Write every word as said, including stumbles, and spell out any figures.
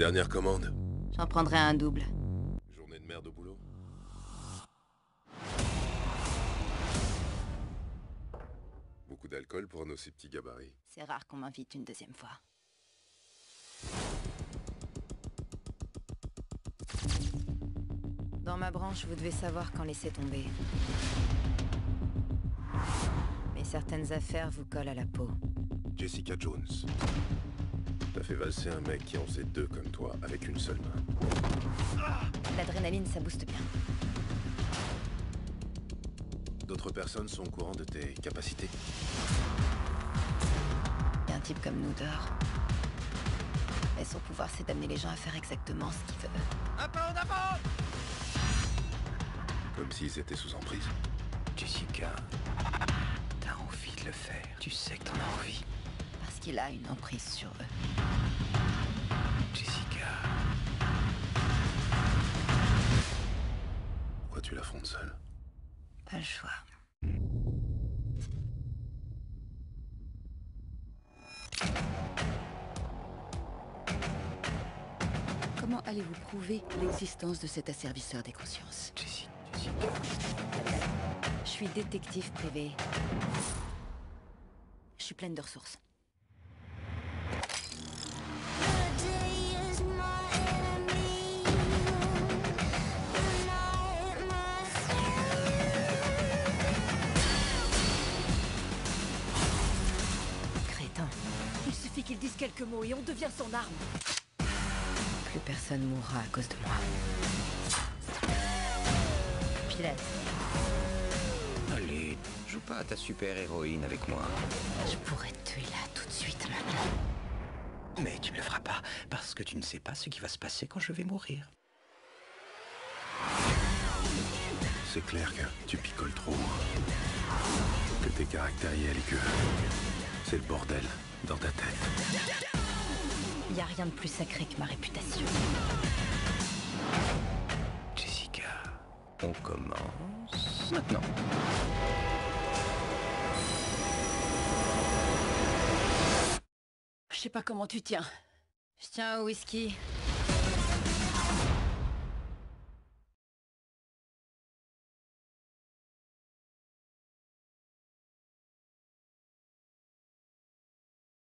Dernière commande. J'en prendrai un double. Journée de merde au boulot. Beaucoup d'alcool pour un aussi petit gabarit. C'est rare qu'on m'invite une deuxième fois. Dans ma branche, vous devez savoir quand laisser tomber. Mais certaines affaires vous collent à la peau. Jessica Jones. T'as fait valser un mec qui en faisait deux comme toi, avec une seule main. L'adrénaline, ça booste bien. D'autres personnes sont au courant de tes capacités. Et un type comme nous dehors. Et son pouvoir, c'est d'amener les gens à faire exactement ce qu'ils veulent. Un peu en avant! Comme s'ils étaient sous emprise. Jessica, t'as envie de le faire. Tu sais que t'en as envie. Parce qu'il a une emprise sur eux. Jessica. Pourquoi tu l'affrontes seule? Pas le choix. Comment allez-vous prouver l'existence de cet asservisseur des consciences? Jessica. Jessica. Je suis détective privé. Je suis pleine de ressources. Crétin. Il suffit qu'il dise quelques mots et on devient son arme. Plus personne mourra à cause de moi. Pilate. Allez, joue pas à ta super-héroïne avec moi. Je pourrais te tuer là tout de suite maintenant. Mais tu ne le feras pas, parce que tu ne sais pas ce qui va se passer quand je vais mourir. C'est clair que tu picoles trop. Que t'es caractériel et que c'est le bordel dans ta tête. Y a rien de plus sacré que ma réputation. Jessica, on commence maintenant. Je sais pas comment tu tiens. Je tiens au whisky.